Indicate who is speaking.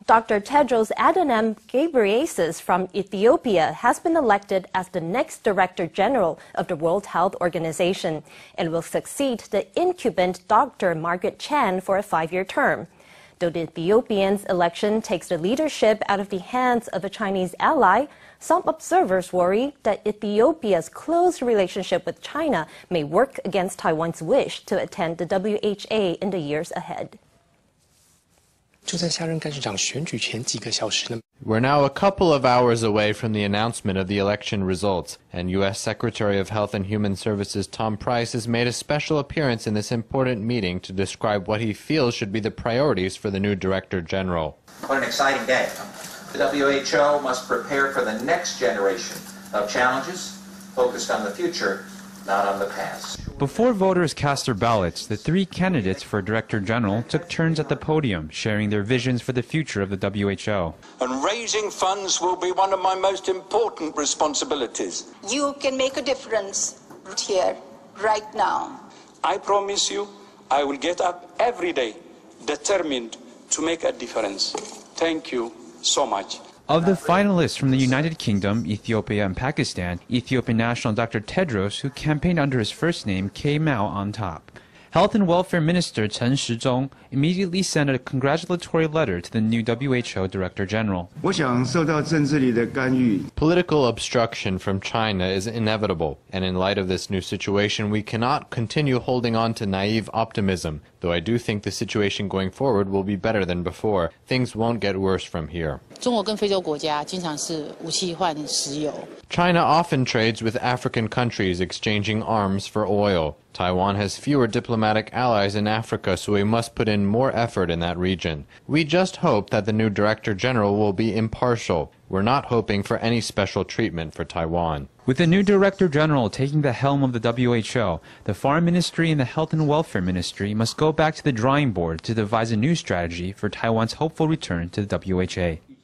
Speaker 1: Dr. Tedros Adhanom Ghebreyesus from Ethiopia has been elected as the next Director-General of the World Health Organization and will succeed the incumbent Dr. Margaret Chan for a 5-year term. Though the Ethiopian's election takes the leadership out of the hands of a Chinese ally, some observers worry that Ethiopia's close relationship with China may work against Taiwan's wish to attend the WHA in the years ahead.
Speaker 2: We're now a couple of hours away from the announcement of the election results, and U.S. Secretary of Health and Human Services Tom Price has made a special appearance in this important meeting to describe what he feels should be the priorities for the new Director General.
Speaker 3: What an exciting day. The WHO must prepare for the next generation of challenges focused on the future, not on the past.
Speaker 4: Before voters cast their ballots, the 3 candidates for Director General took turns at the podium, sharing their visions for the future of the WHO.
Speaker 5: And raising funds will be one of my most important responsibilities.
Speaker 6: You can make a difference here, right now.
Speaker 5: I promise you, I will get up every day, determined to make a difference. Thank you so much.
Speaker 4: Of the finalists from the United Kingdom, Ethiopia and Pakistan, Ethiopian national Dr. Tedros, who campaigned under his first name, came out on top. Health and Welfare Minister Chen Shih-chung immediately sent a congratulatory letter to the new WHO Director General.
Speaker 2: Political obstruction from China is inevitable, and in light of this new situation, we cannot continue holding on to naive optimism, though I do think the situation going forward will be better than before. Things won't get worse from here. China often trades with African countries, exchanging arms for oil. Taiwan has fewer diplomatic allies in Africa, so we must put in more effort in that region. We just hope that the new Director General will be impartial. We're not hoping for any special treatment for Taiwan.
Speaker 4: With the new Director General taking the helm of the WHO, the Foreign Ministry and the Health and Welfare Ministry must go back to the drawing board to devise a new strategy for Taiwan's hopeful return to the WHA.